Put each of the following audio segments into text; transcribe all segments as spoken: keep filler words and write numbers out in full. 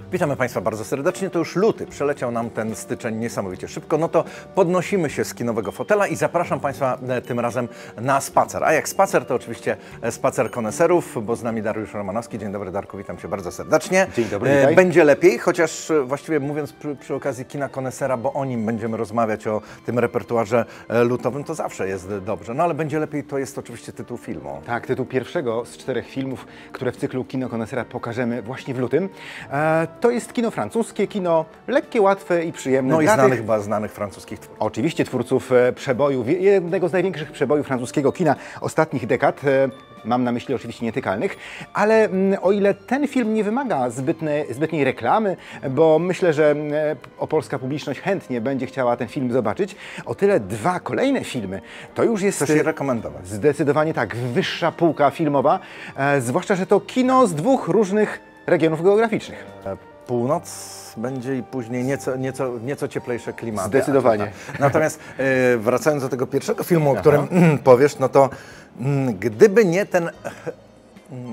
Witamy Państwa bardzo serdecznie. To już luty. Przeleciał nam ten styczeń niesamowicie szybko. No to podnosimy się z kinowego fotela i zapraszam Państwa tym razem na spacer. A jak spacer, to oczywiście spacer koneserów, bo z nami Dariusz Romanowski. Dzień dobry, Darku, witam Cię bardzo serdecznie. Dzień dobry, witaj. Będzie lepiej, chociaż właściwie mówiąc przy, przy okazji kina konesera, bo o nim będziemy rozmawiać, o tym repertuarze lutowym, to zawsze jest dobrze. No ale będzie lepiej, to jest oczywiście tytuł filmu. Tak, tytuł pierwszego z czterech filmów, które w cyklu Kino Konesera pokażemy właśnie w lutym. E, to jest kino francuskie, kino lekkie, łatwe i przyjemne. No i dla znanych tych, chyba znanych francuskich twórców. Oczywiście twórców e, przeboju, jednego z największych przebojów francuskiego kina ostatnich dekad. E, Mam na myśli oczywiście nietykalnych, ale mm, o ile ten film nie wymaga zbytne, zbytniej reklamy, bo myślę, że e, opolska publiczność chętnie będzie chciała ten film zobaczyć, o tyle dwa kolejne filmy to już jest Chcesz je rekomendować? Zdecydowanie tak, wyższa półka filmowa, e, zwłaszcza, że to kino z dwóch różnych regionów geograficznych. Północ będzie i później nieco, nieco, nieco cieplejsze klimaty. Zdecydowanie. Natomiast e, wracając do tego pierwszego filmu, o którym mm, powiesz, no to mm, gdyby nie ten mm,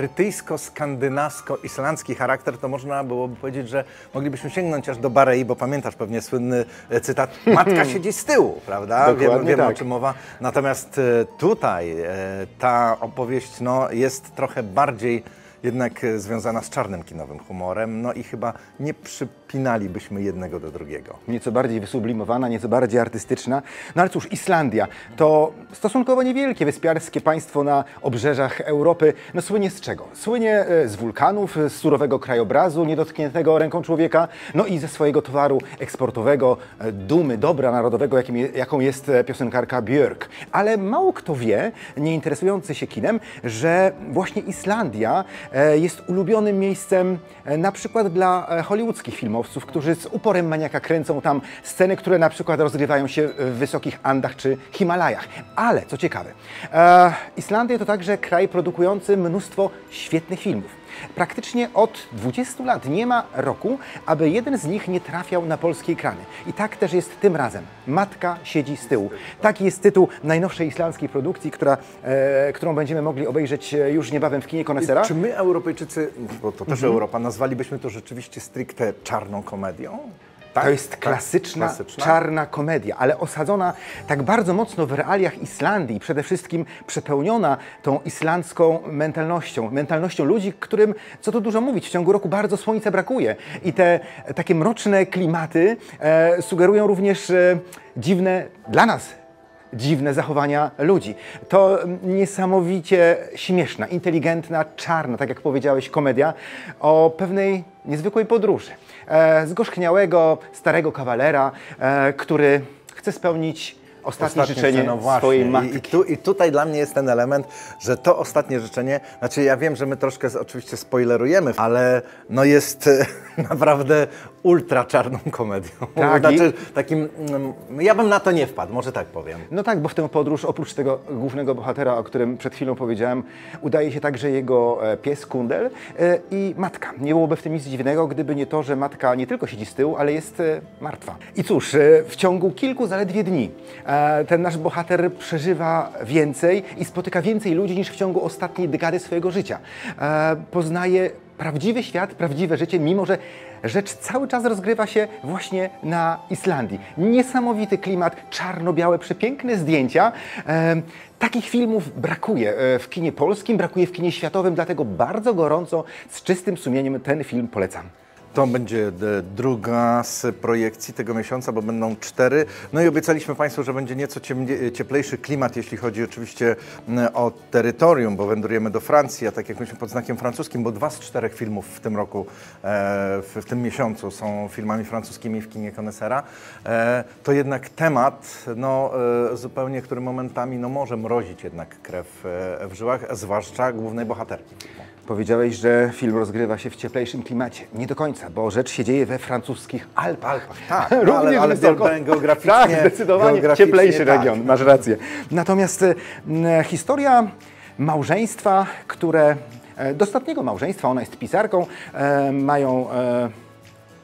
brytyjsko-skandynawsko-islandzki charakter, to można byłoby powiedzieć, że moglibyśmy sięgnąć aż do Barei, bo pamiętasz pewnie słynny cytat "Matka siedzi z tyłu", prawda? Dokładnie Wiemy, wiemy tak. o czym mowa. Natomiast e, tutaj e, ta opowieść no, jest trochę bardziej jednak związana z czarnym kinowym humorem, no i chyba nie przypinalibyśmy jednego do drugiego. Nieco bardziej wysublimowana, nieco bardziej artystyczna. No ale cóż, Islandia to stosunkowo niewielkie wyspiarskie państwo na obrzeżach Europy. No słynie z czego? Słynie z wulkanów, z surowego krajobrazu, niedotkniętego ręką człowieka, no i ze swojego towaru eksportowego, dumy, dobra narodowego, jakim, jaką jest piosenkarka Björk. Ale mało kto wie, nie interesujący się kinem, że właśnie Islandia jest ulubionym miejscem na przykład dla hollywoodzkich filmowców, którzy z uporem maniaka kręcą tam sceny, które na przykład rozgrywają się w wysokich Andach czy Himalajach. Ale, co ciekawe, e, Islandia to także kraj produkujący mnóstwo świetnych filmów. Praktycznie od dwudziestu lat nie ma roku, aby jeden z nich nie trafiał na polskie ekrany. I tak też jest tym razem. Matka siedzi z tyłu. Taki jest tytuł najnowszej islandzkiej produkcji, która, e, którą będziemy mogli obejrzeć już niebawem w kinie Konesera. Czy my, Europejczycy, bo to też Mhm. Europa, nazwalibyśmy to rzeczywiście stricte czarną komedią? Tak? To jest Tak? klasyczna, klasyczna, czarna komedia, ale osadzona tak bardzo mocno w realiach Islandii i przede wszystkim przepełniona tą islandzką mentalnością, mentalnością ludzi, którym, co tu dużo mówić, w ciągu roku bardzo słońca brakuje. I te e, takie mroczne klimaty e, sugerują również e, dziwne, dla nas dziwne zachowania ludzi. To niesamowicie śmieszna, inteligentna, czarna, tak jak powiedziałeś, komedia o pewnej niezwykłej podróży. E, zgorzkniałego, starego kawalera, e, który chce spełnić ostatnie, Ostatnie życzenie no właśnie. swojej matki. I, i, tu, I tutaj dla mnie jest ten element, że to ostatnie życzenie, znaczy ja wiem, że my troszkę z, oczywiście spoilerujemy, ale no jest e, naprawdę ultra czarną komedią. Tak, znaczy, takim, mm, ja bym na to nie wpadł, może tak powiem. No tak, bo w tę podróż, oprócz tego głównego bohatera, o którym przed chwilą powiedziałem, udaje się także jego e, pies Kundel e, i matka. Nie byłoby w tym nic dziwnego, gdyby nie to, że matka nie tylko siedzi z tyłu, ale jest e, martwa. I cóż, e, w ciągu kilku zaledwie dni e, ten nasz bohater przeżywa więcej i spotyka więcej ludzi niż w ciągu ostatniej dekady swojego życia. E, poznaje prawdziwy świat, prawdziwe życie, mimo że rzecz cały czas rozgrywa się właśnie na Islandii. Niesamowity klimat, czarno-białe, przepiękne zdjęcia. E, takich filmów brakuje w kinie polskim, brakuje w kinie światowym, dlatego bardzo gorąco, z czystym sumieniem ten film polecam. To będzie e, druga z projekcji tego miesiąca, bo będą cztery. No i obiecaliśmy Państwu, że będzie nieco ciemnie, cieplejszy klimat, jeśli chodzi oczywiście o terytorium, bo wędrujemy do Francji, a tak jak myślę pod znakiem francuskim, bo dwa z czterech filmów w tym roku, e, w, w tym miesiącu są filmami francuskimi w kinie Konesera. E, to jednak temat, no e, zupełnie, który momentami no, może mrozić jednak krew e, w żyłach, zwłaszcza głównej bohaterki. Powiedziałeś, że film rozgrywa się w cieplejszym klimacie. Nie do końca, bo rzecz się dzieje we francuskich Alpach. Tak, no, ale, ale wysoko. geograficznie, Tak, zdecydowanie geograficznie cieplejszy tak. region, masz rację. Natomiast e, historia małżeństwa, które, e, dostatniego małżeństwa, ona jest pisarką, e, mają... E,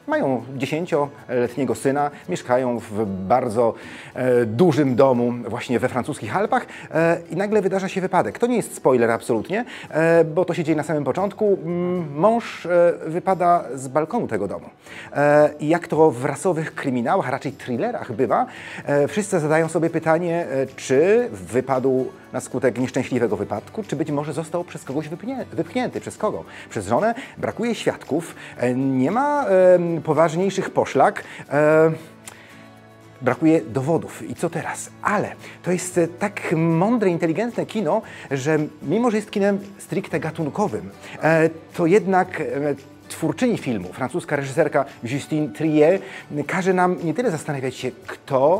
mają dziesięcioletniego syna, mieszkają w bardzo e, dużym domu właśnie we francuskich Alpach e, i nagle wydarza się wypadek. To nie jest spoiler absolutnie, e, bo to się dzieje na samym początku. Mm, mąż e, wypada z balkonu tego domu. E, I jak to w rasowych kryminałach, a raczej thrillerach bywa, e, wszyscy zadają sobie pytanie, e, czy wypadł na skutek nieszczęśliwego wypadku, czy być może został przez kogoś wypchnię, wypchnięty. Przez kogo? Przez żonę. Brakuje świadków, e, nie ma e, poważniejszych poszlak. E, Brakuje dowodów. I co teraz? Ale to jest e, tak mądre, inteligentne kino, że mimo, że jest kinem stricte gatunkowym, e, to jednak e, twórczyni filmu, francuska reżyserka Justine Triet, każe nam nie tyle zastanawiać się, kto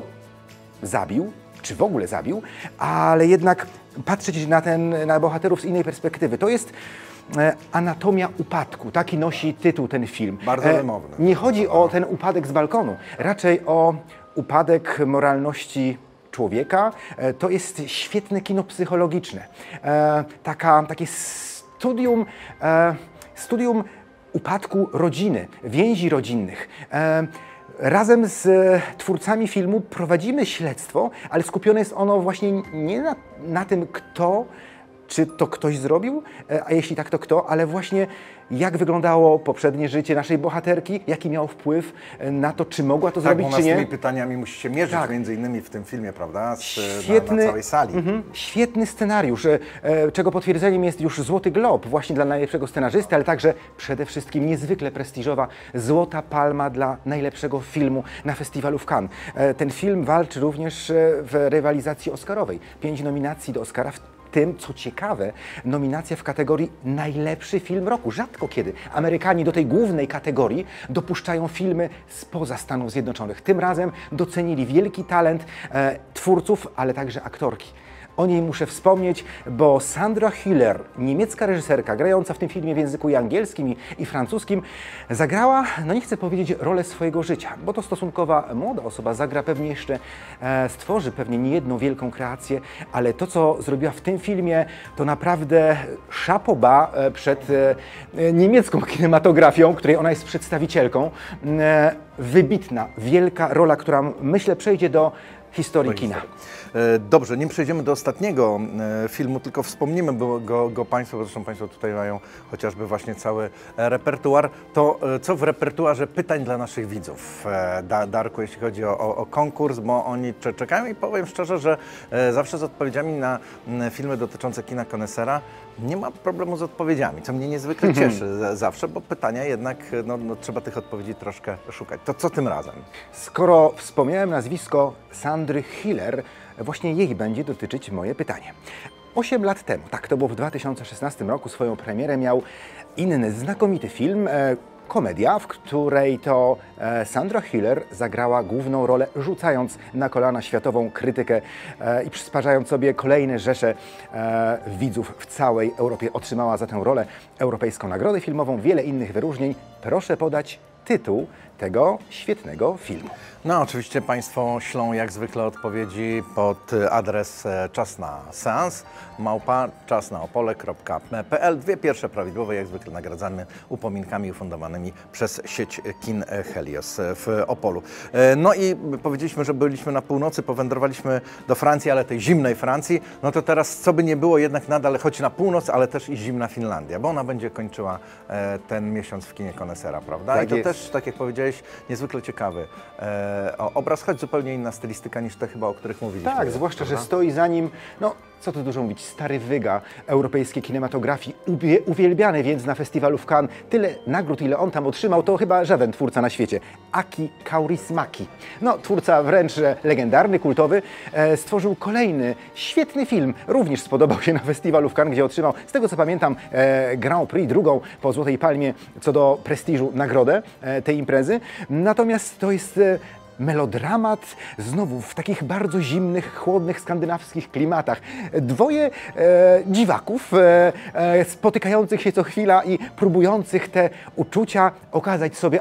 zabił, czy w ogóle zabił, ale jednak patrzeć na, ten, na bohaterów z innej perspektywy. To jest e, anatomia upadku. Taki nosi tytuł ten film. Bardzo wymowny. E, nie chodzi o ten upadek z balkonu, raczej o upadek moralności człowieka. E, to jest świetne kino psychologiczne. E, taka, takie studium, e, studium upadku rodziny, więzi rodzinnych. E, Razem z twórcami filmu prowadzimy śledztwo, ale skupione jest ono właśnie nie na, na tym, kto, czy to ktoś zrobił, a jeśli tak, to kto, ale właśnie jak wyglądało poprzednie życie naszej bohaterki, jaki miał wpływ na to, czy mogła to tak, zrobić, czy nie. Z tymi pytaniami musi się mierzyć, tak. między innymi w tym filmie, prawda? Z, Świetny, na, na całej sali. Mm-hmm, świetny scenariusz, e, czego potwierdzeniem jest już Złoty Glob właśnie dla najlepszego scenarzysty, ale także przede wszystkim niezwykle prestiżowa Złota Palma dla najlepszego filmu na festiwalu w Cannes. E, ten film walczy również w rywalizacji oscarowej. Pięć nominacji do Oscara, w tym, co ciekawe, nominacja w kategorii najlepszy film roku. Rzadko kiedy Amerykanie do tej głównej kategorii dopuszczają filmy spoza Stanów Zjednoczonych. Tym razem docenili wielki talent e, twórców, ale także aktorki. O niej muszę wspomnieć, bo Sandra Hüller, niemiecka reżyserka, grająca w tym filmie w języku i angielskim i francuskim, zagrała, no nie chcę powiedzieć, rolę swojego życia, bo to stosunkowa młoda osoba, zagra pewnie jeszcze, e, stworzy pewnie niejedną wielką kreację, ale to, co zrobiła w tym filmie, to naprawdę chapeau bas e, przed e, niemiecką kinematografią, której ona jest przedstawicielką. E, wybitna, wielka rola, która myślę przejdzie do historii kina. Dobrze, nim przejdziemy do ostatniego filmu, tylko wspomnimy bo go, go Państwo, bo zresztą Państwo tutaj mają chociażby właśnie cały repertuar. To co w repertuarze pytań dla naszych widzów, da, Darku, jeśli chodzi o, o, o konkurs, bo oni czekają i powiem szczerze, że zawsze z odpowiedziami na filmy dotyczące kina konesera nie ma problemu z odpowiedziami, co mnie niezwykle cieszy zawsze, bo pytania jednak, no, no, trzeba tych odpowiedzi troszkę szukać. To co tym razem? Skoro wspomniałem nazwisko Sandry Hüller, właśnie jej będzie dotyczyć moje pytanie. Osiem lat temu, tak to było w dwa tysiące szesnastym roku, swoją premierę miał inny znakomity film, e, komedia, w której to e, Sandra Hüller zagrała główną rolę, rzucając na kolana światową krytykę e, i przysparzając sobie kolejne rzesze e, widzów w całej Europie. Otrzymała za tę rolę Europejską Nagrodę Filmową, wiele innych wyróżnień. Proszę podać tytuł tego świetnego filmu. No oczywiście Państwo ślą jak zwykle odpowiedzi pod adres czas na seans, małpa czasnaopole kropka pe el. Dwie pierwsze prawidłowe jak zwykle nagradzamy upominkami ufundowanymi przez sieć kin Helios w Opolu. No i powiedzieliśmy, że byliśmy na północy, powędrowaliśmy do Francji, ale tej zimnej Francji. No to teraz co by nie było, jednak nadal choć na północ, ale też i zimna Finlandia, bo ona będzie kończyła ten miesiąc w kinie konesera, prawda? Tak I to jest. też, tak jak powiedziałeś, niezwykle ciekawy o obraz, choć zupełnie inna stylistyka niż te chyba, o których mówiliśmy. Tak, zwłaszcza, prawda? że stoi za nim, no co tu dużo mówić, stary wyga europejskiej kinematografii, ubie, uwielbiany więc na festiwalu w Cannes. Tyle nagród, ile on tam otrzymał, to chyba żaden twórca na świecie. Aki Kaurismäki. No, twórca wręcz legendarny, kultowy, e, stworzył kolejny świetny film. Również spodobał się na festiwalu w Cannes, gdzie otrzymał, z tego co pamiętam, e, Grand Prix, drugą po Złotej Palmie co do prestiżu nagrodę e, tej imprezy. Natomiast to jest e, melodramat, znowu w takich bardzo zimnych, chłodnych, skandynawskich klimatach. Dwoje e, dziwaków e, e, spotykających się co chwila i próbujących te uczucia okazać sobie, a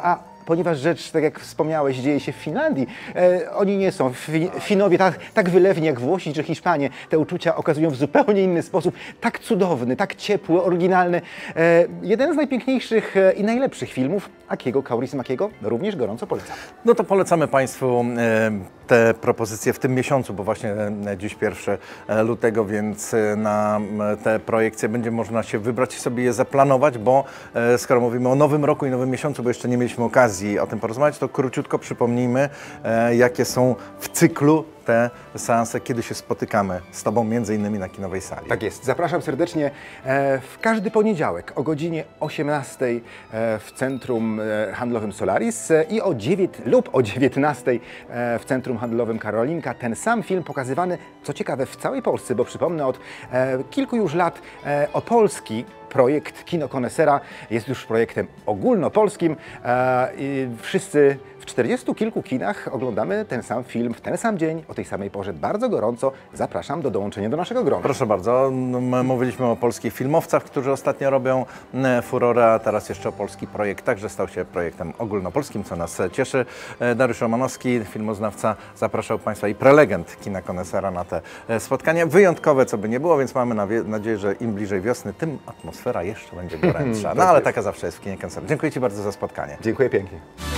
ponieważ rzecz, tak jak wspomniałeś, dzieje się w Finlandii. E, oni nie są, fi, Finowie, tak, tak wylewni jak Włosi czy Hiszpanie, te uczucia okazują w zupełnie inny sposób, tak cudowny, tak ciepły, oryginalny. E, jeden z najpiękniejszych e, i najlepszych filmów Akiego Kaurismäkiego, również gorąco polecam. No to polecamy Państwu e, te propozycje w tym miesiącu, bo właśnie e, dziś pierwszego lutego, więc e, na e, te projekcje będzie można się wybrać i sobie je zaplanować, bo e, skoro mówimy o nowym roku i nowym miesiącu, bo jeszcze nie mieliśmy okazji o tym porozmawiać, to króciutko przypomnijmy, e, jakie są w cyklu te seanse, kiedy się spotykamy z Tobą, między innymi na Kinowej Sali. Tak jest. Zapraszam serdecznie e, w każdy poniedziałek o godzinie osiemnastej e, w Centrum e, Handlowym Solaris e, i o dziewięć lub o dziewiętnastej e, w Centrum Handlowym Karolinka. Ten sam film pokazywany, co ciekawe, w całej Polsce, bo przypomnę, od e, kilku już lat e, opolski projekt Kino Konesera jest już projektem ogólnopolskim e, i wszyscy w czterdziestu kilku kinach oglądamy ten sam film w ten sam dzień, o tej samej porze. Bardzo gorąco zapraszam do dołączenia do naszego grona. Proszę bardzo, my mówiliśmy o polskich filmowcach, którzy ostatnio robią e, furorę, a teraz jeszcze polski projekt także stał się projektem ogólnopolskim, co nas cieszy. E, Dariusz Romanowski, filmoznawca, zapraszał Państwa i prelegent Kina Konesera na te e, spotkania. Wyjątkowe, co by nie było, więc mamy nawie- nadzieję, że im bliżej wiosny, tym atmosfera jeszcze będzie gorętsza. No ale taka zawsze jest w Kinie Konesera. Dziękuję Ci bardzo za spotkanie. Dziękuję pięknie.